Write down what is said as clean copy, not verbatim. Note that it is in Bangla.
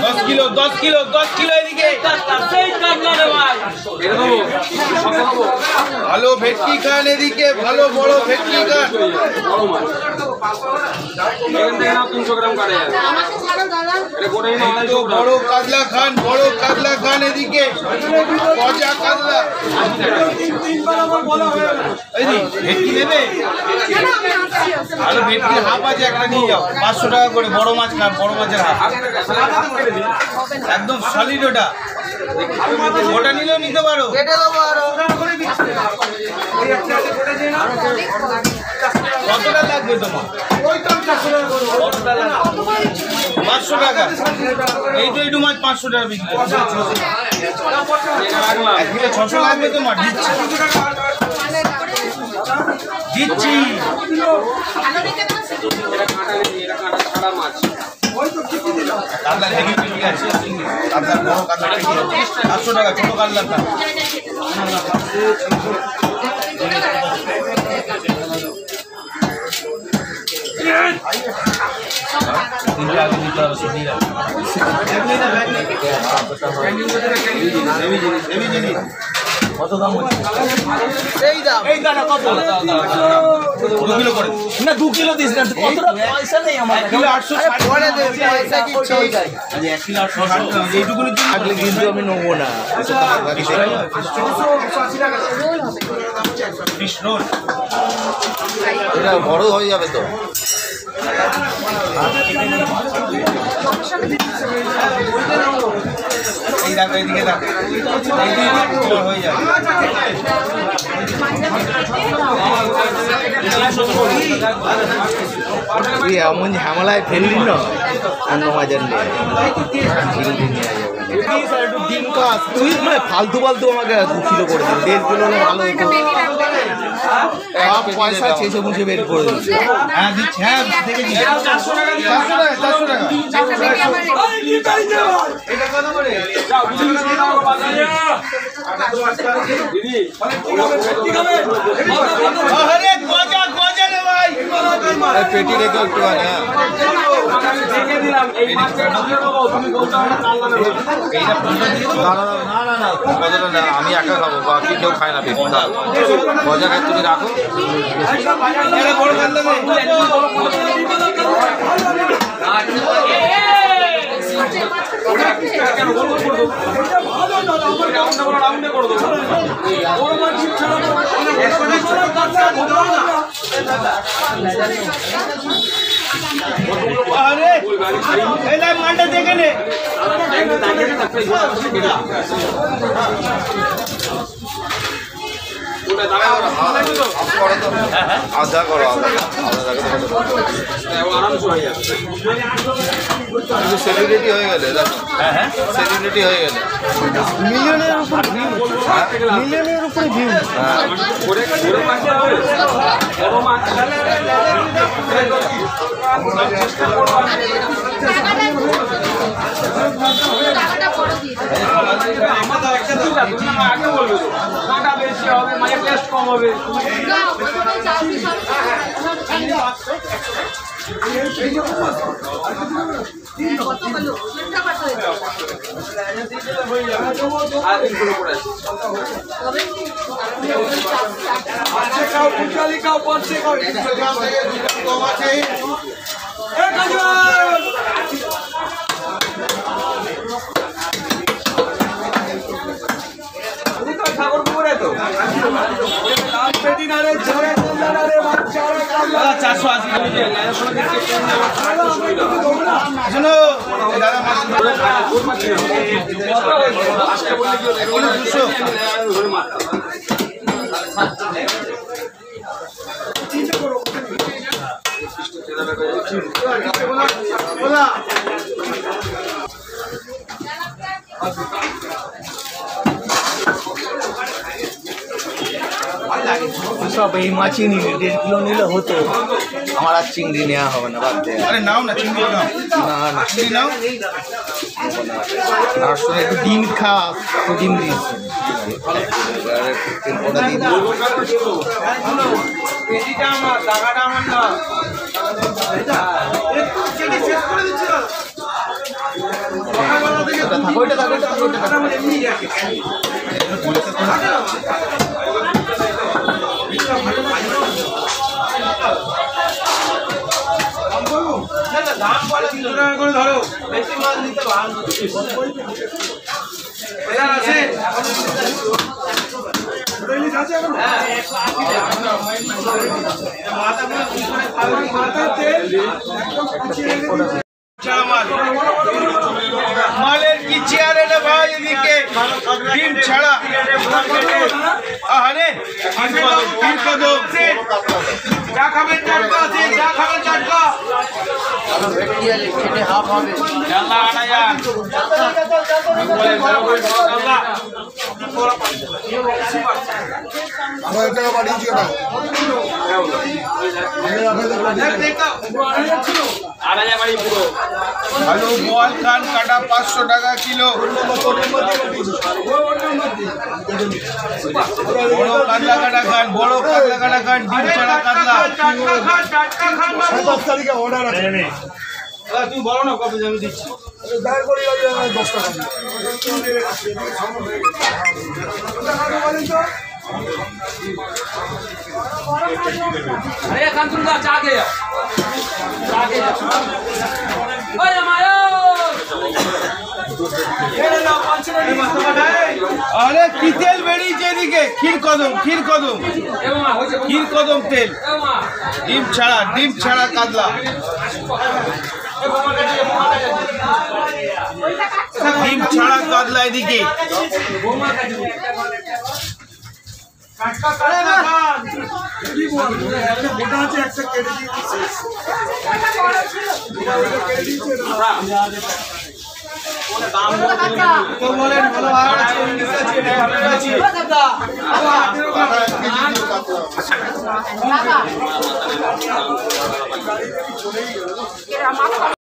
10 কিলো এদিকে ভালো ভেটকি খান এদিকে ভালো বড় ভেটকি খান বড় কাতলা খান এদিকে গজা কাতলা ভেটকি নেবে ভালো ভেটকির হাফ আছে একটা নিয়ে যাও 500 টাকা করে বড় মাছ খান বড় মাছের হাফ একদম সলিড ওটা নিলেও নিতে পারো কতটা লাগবে তোমার 500 টাকা এইটু মাছ 500 টাকা বিক্রি 600 লাগবে তোমার দিচ্ছি কাতলা দেখি ঠিক আছে কাতলা বড় কাতলা 500 টাকা ছোট কাতলা দাম কত দাম এই দাম কত 2 কিলো করে না 2 কিলো দিস না কতটা পয়সা নেই আমার 1 কিলো 860 করে দে পয়সা কি চাই আজ 1 কিলো 860 এইটুকুনি দিন আগলে কিন্তু আমি নেব না ফিশ রোল এটা বড় হয়ে যাবে তো এই দেখো এদিকে দেখো হয়ে যাবে তুই এমন ঝামেলায় ফেললি না অন্য বাজার নিয়ে ডিম কাজ তুই মানে ফালতু আমাকে 2 কিলো করে দিন 1.5 কিলো হলে ভালো হতো পয়সা চেয়েছে মুছে বের করে দিচ্ছি হ্যাঁ দিচ্ছি হ্যাঁ দেখে দিচ্ছি 400 টাকা এটা কত করে আরে গজা রে ভাই পেটি রেখে একটু আরে দেখে দিলাম এই মাছটা তুমি গৌটা কাল্লা এইটা 15 দিন না কতটা না আমি একা খাবো বাকি কেউ খায় না পেটি গজা খাই তুমি রাখো এটা বড় কাল্লা अरे मांडा देखे ने आधा करो आराम से सेलिब्रिटी हो गए सेलिब्रिटी हो गए मिलियনের উপরে ভিউ আগে বলবো কাঁটা বেশি হবে মানে টেস্ট কম হবে ঠাকুর পুকুরে তো 200 এই মাছই নিলে 1.5 কিলো নিলে হতো আমার আর চিংড়ি নেওয়া হবে না বাদ দে আরে নাও না চিংড়ি নাও না চিংড়ি নাও আর শুনে একটু ডিম খা তো ডিম দিস আরে তেল পোড়া দিই পেটিটা আমার টাকাটা আমার না এটা চিংড়ি শেষ করে দিচ্ছি না ধরো বেশি মাছ নিতে ভালো আছে মালের কি চেয়ারে না ভাই এদিকে ডিম ছাড়া আরে যা খাবেন টাটকা আছে যা খাবেন টাটকা হাফ হবে জানলা আড়াইয়া আলু বল কান কাটা 500 টাকা কিলো বড় কাতলা কাটা খান বড় কাতলা কাটা খান ডিম ছাড়া কাতলা 7 তারিখে অর্ডার আছে তুমি বলো না কবে আমি দিচ্ছি দাঁড় করে 10 টাকা अरे कंसुल का जाके ओए मायो अरे की तेल বেরিয়েছে এদিকে ক্ষীর কদম তেল ডিম ছাড়া কাতলা ডিম ছাড়া কাতলা এদিকে